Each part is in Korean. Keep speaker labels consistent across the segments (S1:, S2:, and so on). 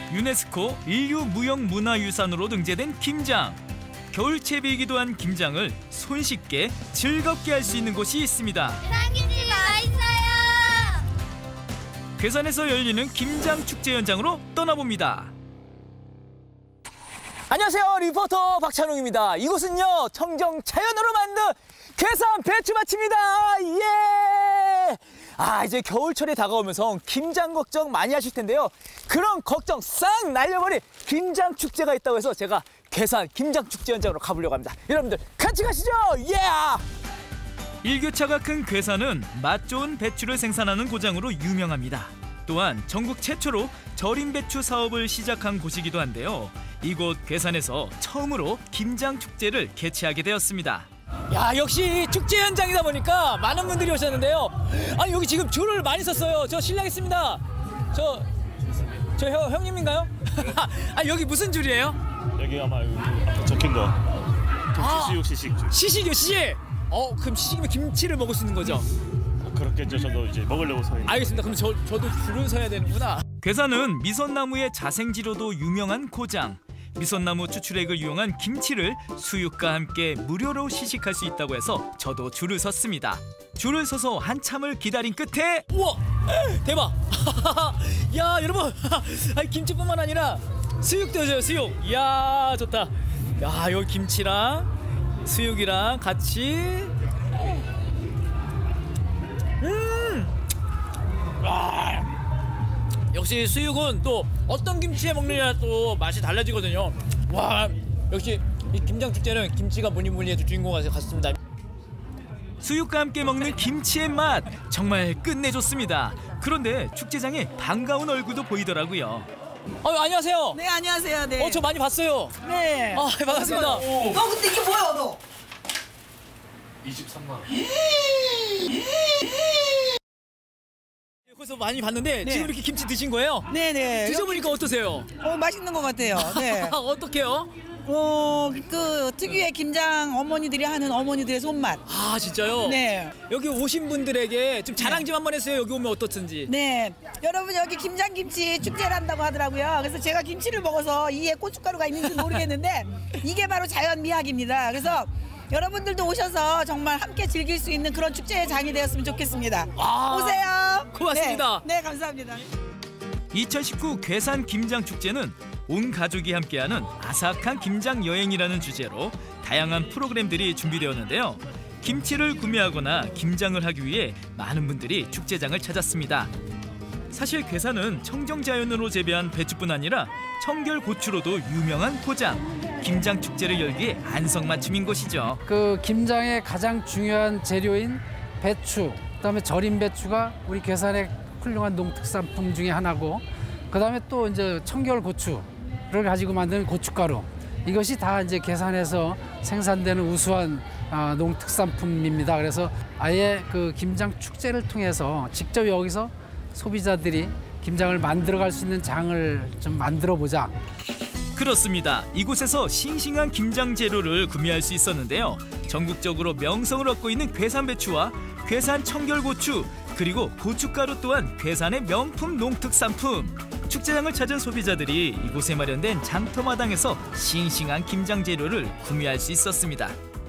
S1: 유네스코 인류무형문화유산으로 등재된 김장. 겨울 채비이기도 한 김장을 손쉽게 즐겁게 할 수 있는 곳이 있습니다.
S2: 계산김치가 맛있어요.
S1: 괴산에서 열리는 김장 축제 현장으로 떠나봅니다.
S3: 안녕하세요, 리포터 박찬웅입니다. 이곳은요, 청정 자연으로 만든 괴산 배추밭입니다. 예! 이제 겨울철이 다가오면서 김장 걱정 많이 하실 텐데요. 그런 걱정 싹 날려버린 김장 축제가 있다고 해서 제가 괴산 김장 축제 현장으로 가보려고 합니다. 여러분들 같이 가시죠. 예!
S1: 일교차가 큰 괴산은 맛 좋은 배추를 생산하는 고장으로 유명합니다. 또한 전국 최초로 절임 배추 사업을 시작한 곳이기도 한데요. 이곳 괴산에서 처음으로 김장 축제를 개최하게 되었습니다.
S3: 야, 역시 축제 현장이다 보니까 많은 분들이 오셨는데요. 아니, 여기 지금 줄을 많이 섰어요. 저 실례하겠습니다. 저 형님인가요? 여기 무슨 줄이에요?
S4: 여기 아마 앞에 적힌 거 시식 시식 줄.
S3: 시식이요, 시식. 그럼 시식이면 김치를 먹을 수 있는 거죠?
S4: 그렇겠죠. 저도 이제 먹으려고 서 있는.
S3: 알겠습니다. 그럼 저도 줄을 서야 되는구나.
S1: 괴산은 미선나무의 자생지로도 유명한 고장. 미선나무 추출액을 이용한 김치를 수육과 함께 무료로 시식할 수 있다고 해서 저도 줄을 섰습니다. 줄을 서서 한참을 기다린 끝에
S3: 우와, 대박. 야, 여러분, 김치뿐만 아니라 수육도 줘요, 수육. 이야, 좋다. 야, 여기 김치랑 수육이랑 같이. 역시 수육은 또 어떤 김치에 먹느냐 또 맛이 달라지거든요. 와, 역시 이 김장 축제는 김치가 뭐니 해도 주인공 같습니다.
S1: 수육과 함께 먹는 김치의 맛 정말 끝내줬습니다. 그런데 축제장에 반가운 얼굴도 보이더라고요.
S3: 안녕하세요.
S5: 네, 안녕하세요. 네.
S3: 저 많이 봤어요.
S5: 네.
S3: 반갑습니다.
S5: 너 근데 이게 뭐야, 너?
S4: 23만 원.
S3: 여기서 많이 봤는데
S5: 네.
S3: 지금 이렇게 김치 드신 거예요?
S5: 네네.
S3: 드셔보니까 어떠세요?
S5: 맛있는 것 같아요. 네.
S3: 어떡해요?
S5: 그 특유의 김장 어머니들이 하는 어머니들의 손맛.
S3: 진짜요?
S5: 네.
S3: 여기 오신 분들에게 좀 자랑 좀 한번 해주세요. 여기 오면 어떻든지.
S5: 네. 여러분, 여기 김장김치 축제를 한다고 하더라고요. 그래서 제가 김치를 먹어서 이에 고춧가루가 있는지 모르겠는데 이게 바로 자연 미학입니다. 그래서 여러분들도 오셔서 정말 함께 즐길 수 있는 그런 축제의 장이 되었으면 좋겠습니다. 오세요.
S3: 고맙습니다.
S5: 네, 감사합니다.
S1: 2019 괴산 김장축제는 온 가족이 함께하는 아삭한 김장 여행이라는 주제로 다양한 프로그램들이 준비되었는데요. 김치를 구매하거나 김장을 하기 위해 많은 분들이 축제장을 찾았습니다. 사실 괴산은 청정자연으로 재배한 배추뿐 아니라 청결고추로도 유명한 고장. 김장 축제를 열기에 안성맞춤인 곳이죠.
S6: 그 김장의 가장 중요한 재료인 배추, 그다음에 절임 배추가 우리 괴산의 훌륭한 농특산품 중에 하나고, 그다음에 또 이제 청결고추를 가지고 만드는 고춧가루. 이것이 다 이제 괴산에서 생산되는 우수한 농특산품입니다. 그래서 아예 그 김장 축제를 통해서 직접 여기서 소비자들이 김장을 만들어갈 수 있는 장을 좀 만들어 보자.
S1: 그렇습니다. 이곳에서 싱싱한 김장 재료를 구매할 수 있었는데요. 전국적으로 명성을 얻고 있는 괴산 배추와 괴산 청결고추, 그리고 고춧가루 또한 괴산의 명품 농특산품. 축제장을 찾은 소비자들이 이곳에 마련된 장터마당에서 싱싱한 김장 재료를 구매할 수 있었습니다.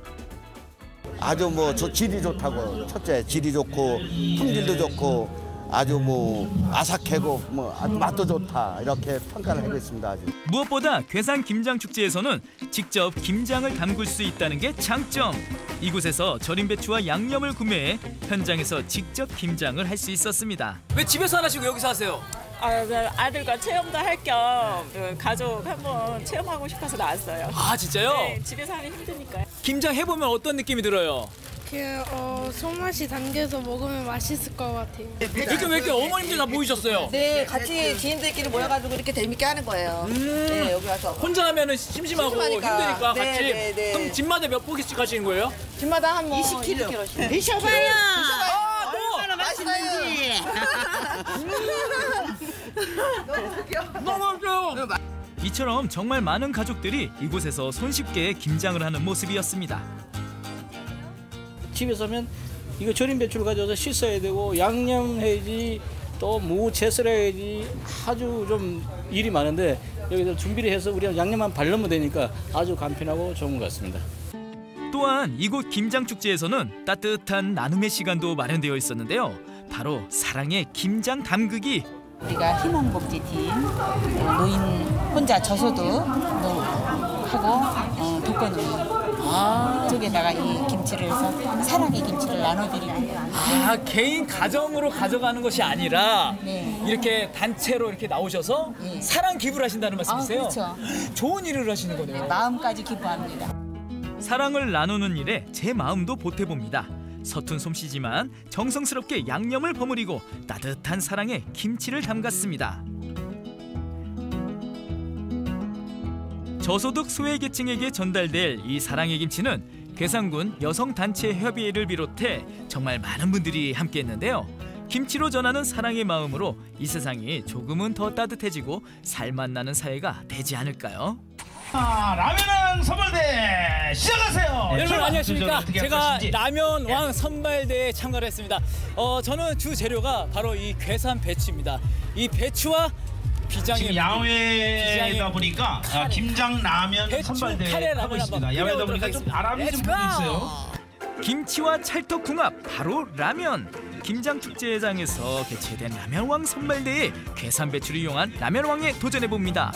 S7: 아주 질이 좋다고. 첫째, 질이 좋고 품질도 좋고 아주 아삭하고 아주 맛도 좋다, 이렇게 평가를 하겠습니다. 아주.
S1: 무엇보다 괴산 김장축제에서는 직접 김장을 담글 수 있다는 게 장점. 이곳에서 절임 배추와 양념을 구매해 현장에서 직접 김장을 할 수 있었습니다.
S3: 왜 집에서 안 하시고 여기서 하세요?
S8: 아들과 체험도 할 겸 가족 한번 체험하고 싶어서 나왔어요.
S3: 진짜요?
S8: 네, 집에서 하기 힘드니까요.
S3: 김장 해보면 어떤 느낌이 들어요?
S9: 손맛이 담겨서 먹으면 맛있을 것 같아요.
S3: 왜 이렇게 어머님들 다 모이셨어요?
S5: 네, 같이 지인들끼리 모여가지고 이렇게 재밌게 하는 거예요. 네, 여기 와서.
S3: 혼자 하면은 심심하고
S5: 심심하니까.
S3: 힘드니까 같이.
S5: 네.
S3: 그럼 집마다 몇 포기씩 하시는 거예요?
S5: 집마다 한 20kg.
S9: 드셔봐요.
S5: 얼마나 맛있는지.
S3: 너무 맛있어요.
S1: 이처럼 정말 많은 가족들이 이곳에서 손쉽게 김장을 하는 모습이었습니다.
S10: 집에서 하면 이거 절임 배추를 가져와서 씻어야 되고 양념해야지, 또 무 채썰이 아주 좀 일이 많은데 여기서 준비를 해서 우리가 양념만 바르면 되니까 아주 간편하고 좋은 것 같습니다.
S1: 또한 이곳 김장축제에서는 따뜻한 나눔의 시간도 마련되어 있었는데요. 바로 사랑의 김장 담그기.
S11: 우리가 희망복지팀 노인 혼자 저소득 하고 독거노인 이쪽에다가 이 김치를 해서 사랑의 김치를 나눠드리고.
S3: 개인 가정으로 가져가는 것이 아니라
S11: 네.
S3: 이렇게 단체로 이렇게 나오셔서
S11: 네.
S3: 사랑 기부를 하신다는 말씀이세요?
S11: 그렇죠.
S3: 좋은 일을 하시는 거네요.
S11: 네, 마음까지 기부합니다.
S1: 사랑을 나누는 일에 제 마음도 보태봅니다. 서툰 솜씨지만 정성스럽게 양념을 버무리고 따뜻한 사랑에 김치를 담갔습니다. 저소득 소외계층에게 전달될 이 사랑의 김치는 괴산군 여성단체협의회를 비롯해 정말 많은 분들이 함께했는데요. 김치로 전하는 사랑의 마음으로 이 세상이 조금은 더 따뜻해지고 살맛나는 사회가 되지 않을까요?
S12: 라면왕 선발대 시작하세요.
S3: 여러분 안녕하십니까? 제가
S12: 하실지.
S3: 라면왕 선발대에 참가를 했습니다. 저는 주 재료가 바로 이 괴산 배추입니다. 이 배추와 비장의
S12: 지금 야외다 보니까 김장 라면 선발대 하고 있습니다. 야외다 보니까 좀 바람이 좀 불고 있어요.
S1: 김치와 찰떡궁합 바로 라면. 김장축제장에서 개최된 라면왕 선발대에 괴산 배추를 이용한 라면왕에 도전해봅니다.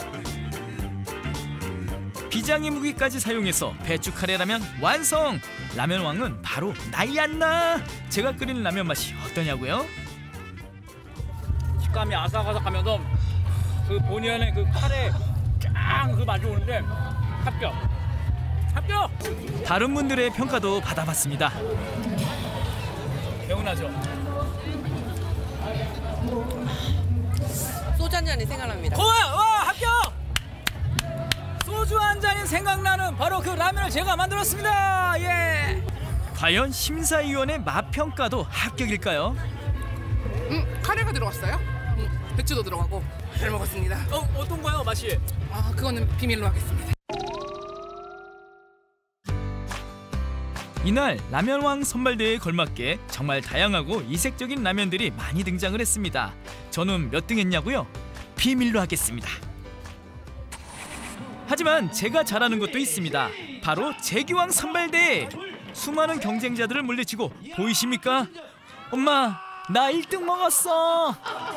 S1: 비장의 무기까지 사용해서 배추 카레 라면 완성! 라면왕은 바로 나이 안 나! 제가 끓인 라면 맛이 어떠냐고요?
S3: 식감이 아삭아삭하면서 그 본연의 그 카레 쫙 그 맛이 오는데 합격! 합격!
S1: 다른 분들의 평가도 받아봤습니다.
S3: 개운하죠?
S13: 소주 한 잔이 생각납니다.
S3: 와 합격! 소주 한 잔이 생각나는 바로 그 라면을 제가 만들었습니다. 예.
S1: 과연 심사위원의 맛평가도 합격일까요?
S13: 카레가 들어갔어요. 배추도 들어가고 잘 먹었습니다.
S3: 어떤가요 맛이?
S13: 그거는 비밀로 하겠습니다.
S1: 이날 라면왕 선발대회에 걸맞게 정말 다양하고 이색적인 라면들이 많이 등장을 했습니다. 저는 몇 등 했냐고요? 비밀로 하겠습니다. 하지만 제가 잘하는 것도 있습니다. 바로 재기왕 선발대회. 수많은 경쟁자들을 물리치고 보이십니까? 엄마, 나 1등 먹었어.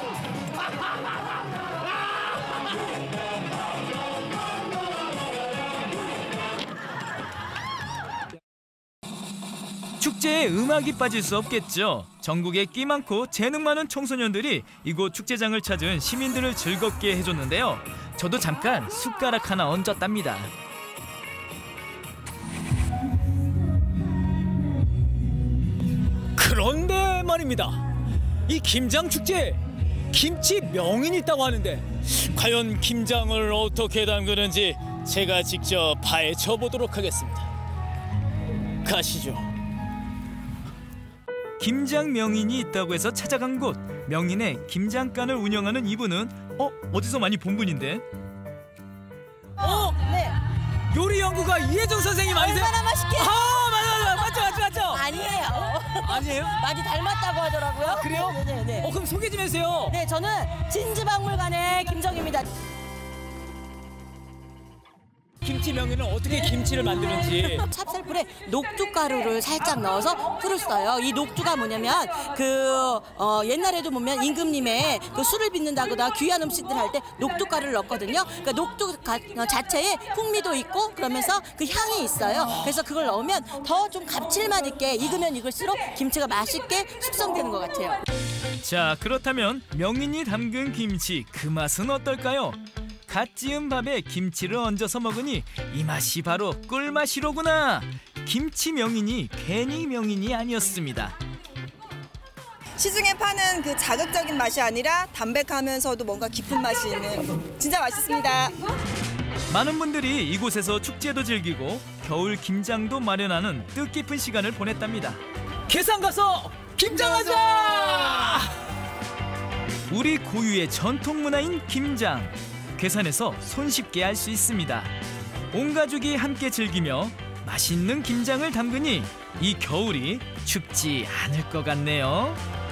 S1: 축제에 음악이 빠질 수 없겠죠. 전국에 끼 많고 재능 많은 청소년들이 이곳 축제장을 찾은 시민들을 즐겁게 해줬는데요. 저도 잠깐 숟가락 하나 얹었답니다.
S3: 그런데 말입니다. 이 김장축제에 김치 명인이 있다고 하는데 과연 김장을 어떻게 담그는지 제가 직접 파헤쳐 보도록 하겠습니다. 가시죠.
S1: 김장 명인이 있다고 해서 찾아간 곳. 명인의 김장간을 운영하는 이분은 어디서 많이 본 분인데?
S5: 네.
S3: 요리 연구가 이혜정 선생님 아니세요?
S5: 얼마나 맛있게.
S3: 맞죠.
S5: 아니에요.
S3: 아니에요?
S5: 많이 닮았다고 하더라고요.
S3: 그래요?
S5: 네네.
S3: 그럼 소개 좀 해주세요.
S5: 네, 저는 진주박물관의 김정입니다.
S3: 김치 명인은 어떻게 김치를 만드는지.
S5: 찹쌀풀에 녹두가루를 살짝 넣어서 풀을 써요. 이 녹두가 뭐냐면 옛날에도 보면 임금님의 그 술을 빚는다거나 귀한 음식들 할 때 녹두가루를 넣거든요. 그러니까 녹두 자체에 풍미도 있고 그러면서 그 향이 있어요. 그래서 그걸 넣으면 더 좀 감칠맛 있게 익으면 익을수록 김치가 맛있게 숙성되는 것 같아요.
S1: 자, 그렇다면 명인이 담근 김치 그 맛은 어떨까요? 갓 지은 밥에 김치를 얹어서 먹으니 이 맛이 바로 꿀맛이로구나. 김치 명인이 괜히 명인이 아니었습니다.
S14: 시중에 파는 그 자극적인 맛이 아니라 담백하면서도 뭔가 깊은 맛이 있는 진짜 맛있습니다.
S1: 많은 분들이 이곳에서 축제도 즐기고 겨울 김장도 마련하는 뜻깊은 시간을 보냈답니다.
S3: 괴산 가서 김장하자!
S1: 우리 고유의 전통 문화인 김장. 괴산에서 손쉽게 할 수 있습니다. 온 가족이 함께 즐기며 맛있는 김장을 담그니 이 겨울이 춥지 않을 것 같네요.